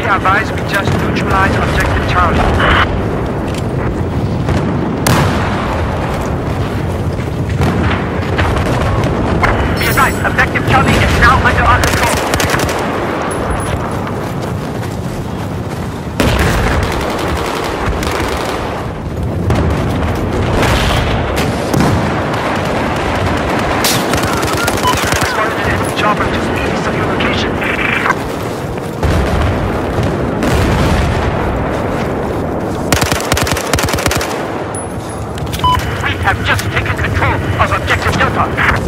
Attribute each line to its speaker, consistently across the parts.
Speaker 1: advised we just neutralize objective Charlie. Be advised, objective Charlie is now under our control. Spotted an enemy chopper just east of your location. We have just taken control of objective Delta.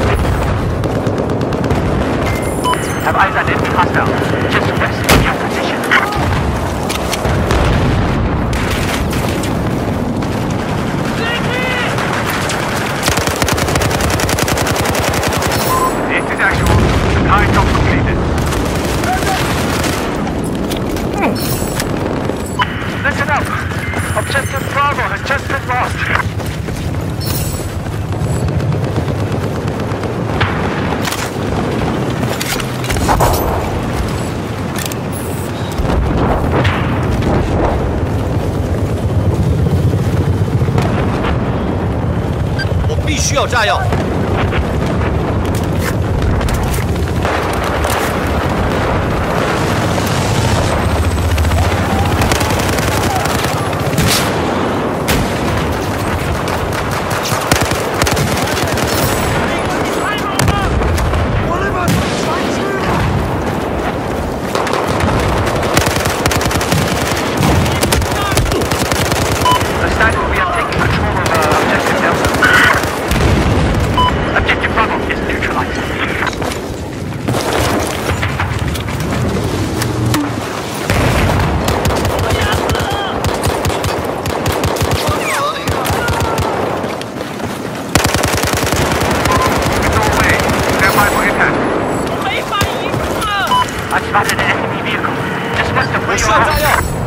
Speaker 1: Have eyes on enemy hostile. Just west of your position. This is actual. High top completed. Listen up. Objective Bravo has just been lost.
Speaker 2: 我必须要炸药。
Speaker 1: Looks like we are taking control of objective Delta. Objective Bravo is neutralized. No way. Stand by for impact. I spotted an enemy vehicle. Just west of where
Speaker 2: 我需
Speaker 1: you
Speaker 2: 要炸
Speaker 1: are.
Speaker 2: 药。